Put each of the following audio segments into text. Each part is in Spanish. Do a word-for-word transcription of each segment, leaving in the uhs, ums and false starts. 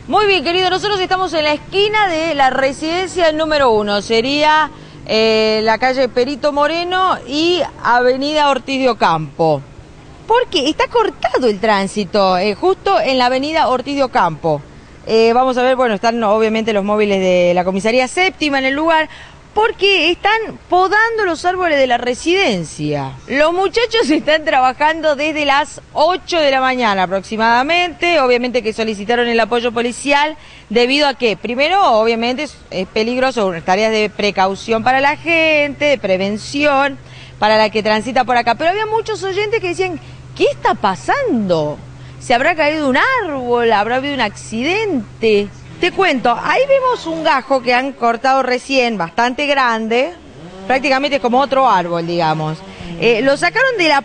Muy bien, querido, nosotros estamos en la esquina de la residencia número uno, sería eh, la calle Perito Moreno y avenida Ortiz de Ocampo. Porque está cortado el tránsito, eh, justo en la avenida Ortiz de Ocampo. Eh, vamos a ver, bueno, están obviamente los móviles de la comisaría séptima en el lugar, porque están podando los árboles de la residencia. Los muchachos están trabajando desde las ocho de la mañana aproximadamente, obviamente que solicitaron el apoyo policial, debido a que, primero, obviamente es, es peligroso, tareas de precaución para la gente, de prevención, para la que transita por acá. Pero había muchos oyentes que decían, ¿qué está pasando? ¿Se habrá caído un árbol? ¿Habrá habido un accidente? Te cuento, ahí vemos un gajo que han cortado recién, bastante grande, prácticamente como otro árbol, digamos. Eh, lo sacaron de la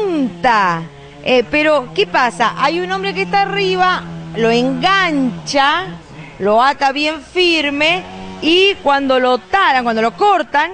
punta, eh, pero ¿qué pasa? Hay un hombre que está arriba, lo engancha, lo ata bien firme y cuando lo talan, cuando lo cortan,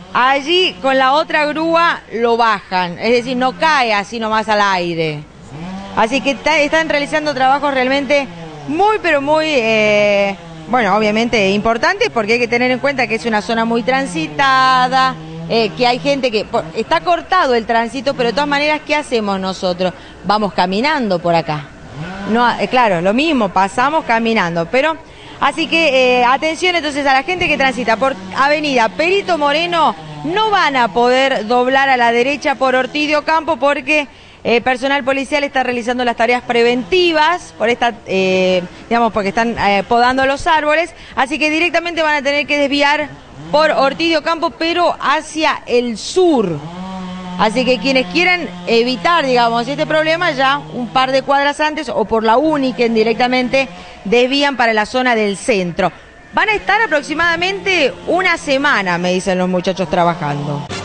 allí con la otra grúa lo bajan, es decir, no cae así nomás al aire. Así que están realizando trabajos realmente muy, pero muy, eh, bueno, obviamente importantes, porque hay que tener en cuenta que es una zona muy transitada, eh, que hay gente que... Por, está cortado el tránsito, pero de todas maneras, ¿qué hacemos nosotros? Vamos caminando por acá. No, eh, claro, lo mismo, pasamos caminando, pero... Así que, eh, atención entonces a la gente que transita por avenida Perito Moreno, no van a poder doblar a la derecha por Ortiz de Ocampo porque... Eh, personal policial está realizando las tareas preventivas por esta, eh, digamos, porque están eh, podando los árboles, así que directamente van a tener que desviar por Ortiz de Ocampo, pero hacia el sur. Así que quienes quieran evitar, digamos, este problema, ya un par de cuadras antes o por la Uniken directamente desvían para la zona del centro. Van a estar aproximadamente una semana, me dicen los muchachos trabajando.